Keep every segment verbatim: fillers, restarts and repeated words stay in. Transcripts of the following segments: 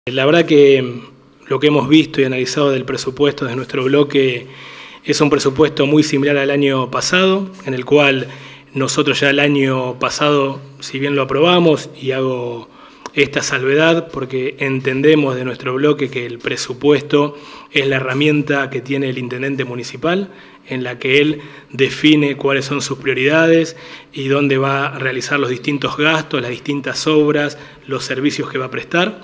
La verdad que lo que hemos visto y analizado del presupuesto de nuestro bloque es un presupuesto muy similar al año pasado, en el cual nosotros ya el año pasado, si bien lo aprobamos, y hago esta salvedad porque entendemos de nuestro bloque que el presupuesto es la herramienta que tiene el intendente municipal, en la que él define cuáles son sus prioridades y dónde va a realizar los distintos gastos, las distintas obras, los servicios que va a prestar.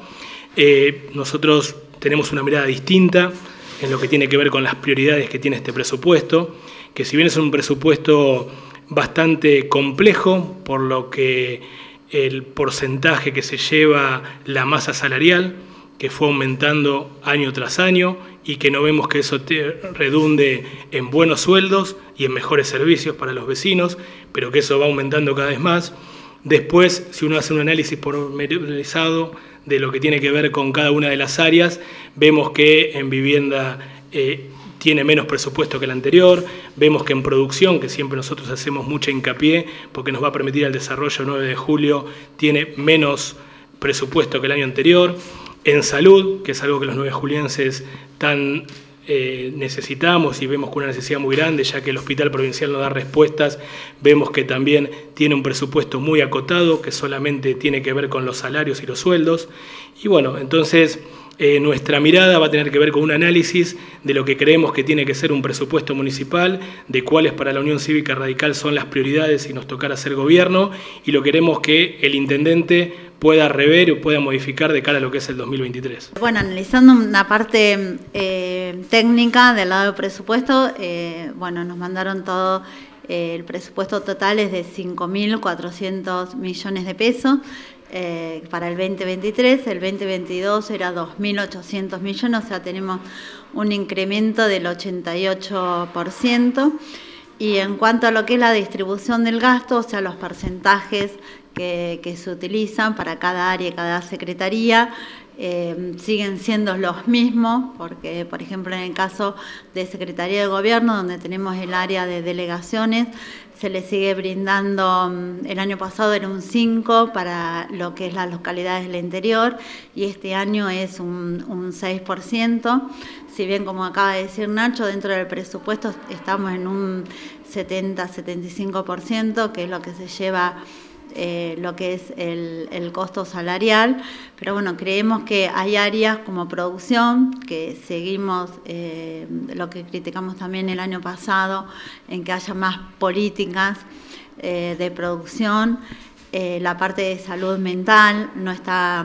Eh, nosotros tenemos una mirada distinta en lo que tiene que ver con las prioridades que tiene este presupuesto, que si bien es un presupuesto bastante complejo, por lo que el porcentaje que se lleva la masa salarial, que fue aumentando año tras año y que no vemos que eso te redunde en buenos sueldos y en mejores servicios para los vecinos, pero que eso va aumentando cada vez más. Después, si uno hace un análisis pormenorizado de lo que tiene que ver con cada una de las áreas, vemos que en vivienda eh, tiene menos presupuesto que el anterior, vemos que en producción, que siempre nosotros hacemos mucha hincapié porque nos va a permitir el desarrollo nueve de julio, tiene menos presupuesto que el año anterior. En salud, que es algo que los nueve julienses tan eh, necesitamos y vemos con una necesidad muy grande, ya que el Hospital Provincial no da respuestas, vemos que también tiene un presupuesto muy acotado, que solamente tiene que ver con los salarios y los sueldos. Y bueno, entonces eh, nuestra mirada va a tener que ver con un análisis de lo que creemos que tiene que ser un presupuesto municipal, de cuáles para la Unión Cívica Radical son las prioridades si nos tocara hacer gobierno, y lo queremos que el intendente pueda rever o pueda modificar de cara a lo que es el dos mil veintitrés. Bueno, analizando una parte eh, técnica del lado del presupuesto, eh, bueno, nos mandaron todo, eh, el presupuesto total es de cinco mil cuatrocientos millones de pesos eh, para el veinte veintitrés, el veinte veintidós era dos mil ochocientos millones, o sea, tenemos un incremento del ochenta y ocho por ciento. Y en cuanto a lo que es la distribución del gasto, o sea, los porcentajes que, que se utilizan para cada área y cada secretaría, eh, siguen siendo los mismos, porque, por ejemplo, en el caso de Secretaría de Gobierno, donde tenemos el área de delegaciones, se le sigue brindando, el año pasado era un cinco para lo que es las localidades del interior, y este año es un, un seis por ciento. Si bien, como acaba de decir Nacho, dentro del presupuesto estamos en un setenta a setenta y cinco por ciento, que es lo que se lleva eh, lo que es el, el costo salarial, pero bueno, creemos que hay áreas como producción, que seguimos eh, lo que criticamos también el año pasado, en que haya más políticas eh, de producción. Eh, la parte de salud mental no está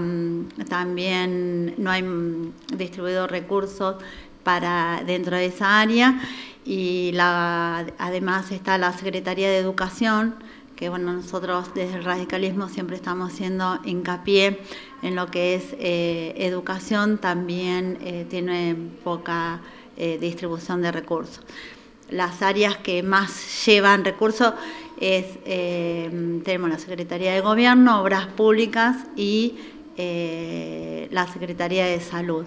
también, no hay distribuido recursos para dentro de esa área, y la, además está la Secretaría de Educación, que bueno, nosotros desde el radicalismo siempre estamos haciendo hincapié en lo que es eh, educación, también eh, tiene poca eh, distribución de recursos. Las áreas que más llevan recursos es, eh, tenemos la Secretaría de Gobierno, Obras Públicas y eh, la Secretaría de Salud,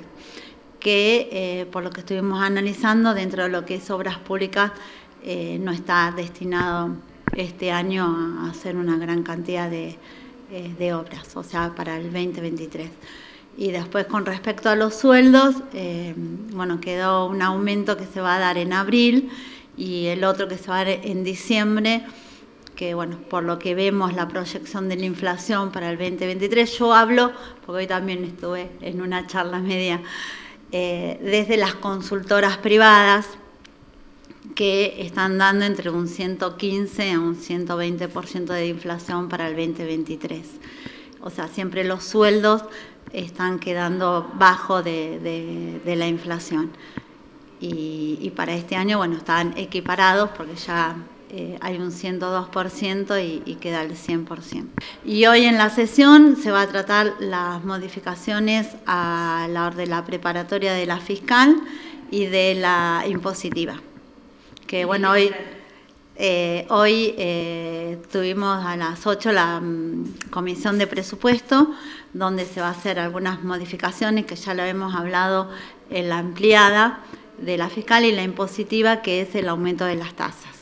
que eh, por lo que estuvimos analizando, dentro de lo que es Obras Públicas, eh, no está destinado este año a hacer una gran cantidad de, eh, de obras, o sea, para el veinte veintitrés. Y después, con respecto a los sueldos, eh, bueno, quedó un aumento que se va a dar en abril y el otro que se va a dar en diciembre, que bueno, por lo que vemos la proyección de la inflación para el veinte veintitrés, yo hablo, porque hoy también estuve en una charla media, eh, desde las consultoras privadas, que están dando entre un ciento quince a un ciento veinte por ciento de inflación para el veinte veintitrés. O sea, siempre los sueldos están quedando bajo de, de, de la inflación. Y, y para este año, bueno, están equiparados porque ya eh, hay un ciento dos por ciento y, y queda el cien por ciento. Y hoy en la sesión se va a tratar las modificaciones a la de la preparatoria de la fiscal y de la impositiva. Que bueno, hoy, eh, hoy eh, tuvimos a las ocho la um, comisión de presupuesto, donde se va a hacer algunas modificaciones que ya lo hemos hablado en la ampliada de la fiscal, y la impositiva, que es el aumento de las tasas.